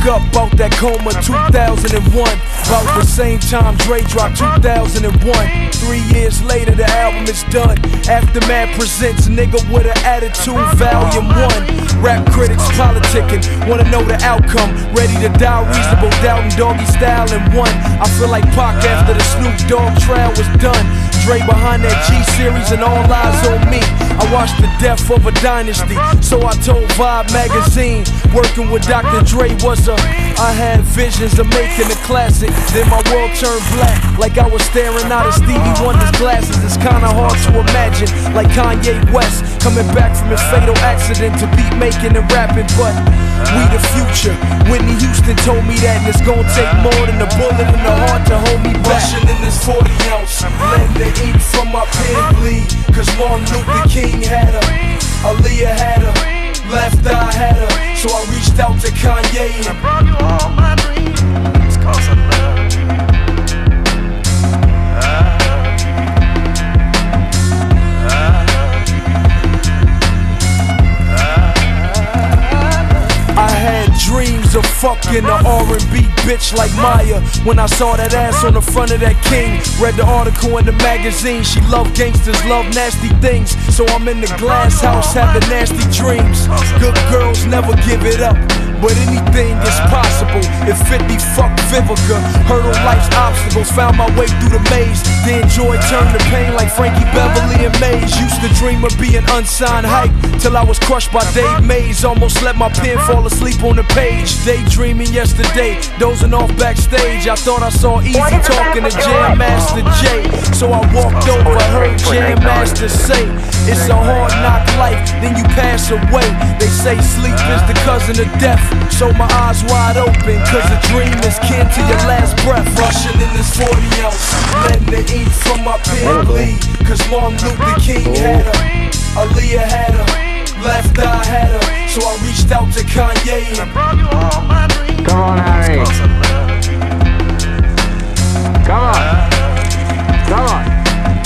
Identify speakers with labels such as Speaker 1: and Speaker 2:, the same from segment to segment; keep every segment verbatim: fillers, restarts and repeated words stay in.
Speaker 1: up out that coma, two thousand one. About the same time Dre dropped two thousand one. Three years later the album is done. Aftermath presents Nigga with an Attitude Volume one. Rap critics politicking, wanna know the outcome. Ready to die, reasonable doubt and doggy style in one. I feel like Pac after the Snoop Dogg trial was done. Dre behind that G-Series and all eyes on me. I watched the death of a dynasty, so I told Vibe magazine. Working with Doctor Dre was a, I had visions of making a classic. Then my world turned black, like I was staring out of Stevie Wonder's glasses. It's kinda hard to imagine, like Kanye West coming back from his fatal accident to beat making and rapping. But we the future. Whitney Houston told me that, and it's gonna take more than a bullet in the heart to hold me back. Rushing in this forty ounce, letting the ink from my pen bleed. Cause Martin Luther King had her, Aaliyah had her, Left Eye had her. So I reached out to Kanye and brought you all my dreams, cause I love you. Dreams of fucking a R and B bitch like Maya. When I saw that ass on the front of that King, read the article in the magazine. She love gangsters, love nasty things. So I'm in the glass house having nasty dreams. Good girls never give it up, but anything is possible. If fifty fucked Vivica, hurdle life's obstacles, found my way through the maze. Then joy turned to pain like Frankie Beverly and Maze. Used to dream of being unsigned hype, till I was crushed by Dave Mays. Almost let my pen fall asleep on the page. Daydreaming yesterday, dozing off backstage. I thought I saw Easy talking to Jam Master Jay. So I walked over, heard Jam Master say, it's a hard knock life, then you pass away. They say sleep is the cousin of death, so my eyes wide open, cause a dream is kin to your last breath. Rushing in this forty ounce, letting the ink from my pen bleed. Cause Martin Luther King had her, Aaliyah had her, Left Eye had her. So I reached out to Kanye and brought you all my dreams.
Speaker 2: Come on, Harry. Come on. Come on.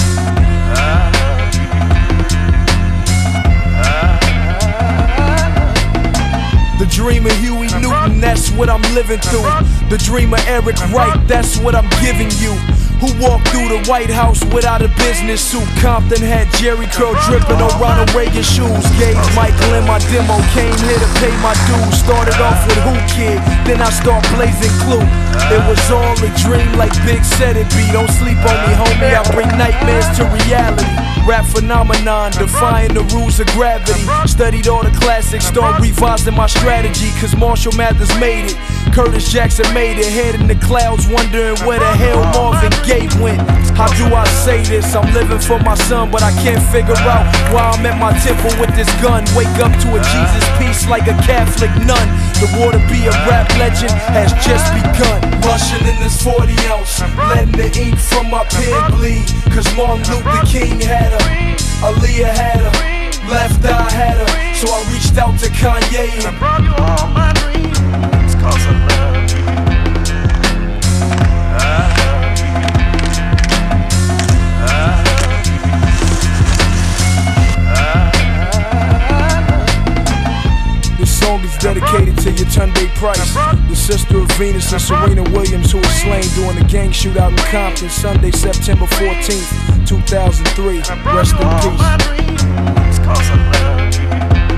Speaker 1: The dream of Huey Newton, that's what I'm living through. The dream of Eric Wright, that's what I'm giving you. Who walked through the White House without a business suit? Compton had Jerry curl dripping on Ronald Reagan shoes. Gave Michael in my demo, came here to pay my dues. Started off with Who Kid, then I start blazing Clue. It was all a dream like Big said it be. Don't sleep on me, homie, I bring nightmares to reality. Rap phenomenon, defying the rules of gravity. Studied all the classics, start revising my strategy. Cause Marshall Mathers made it, Curtis Jackson made it. Head in the clouds, wondering where the hell Marvin Gaye went. How do I say this? I'm living for my son, but I can't figure out why I'm at my temple with this gun. Wake up to a Jesus piece like a Catholic nun. The war to be a rap legend has just begun. Rushing in this forty ounce, letting the ink from my pen bleed. Cause Martin Luther King had her, Aaliyah had her, Left Eye had her. So I reached out to Kanye and brought you all my dreams, cause I love you. This song is dedicated to Yetunde Price, the sister of Venus and Serena Williams, who was slain during the gang shootout in Compton Sunday, September fourteenth, two thousand three. Rest in peace.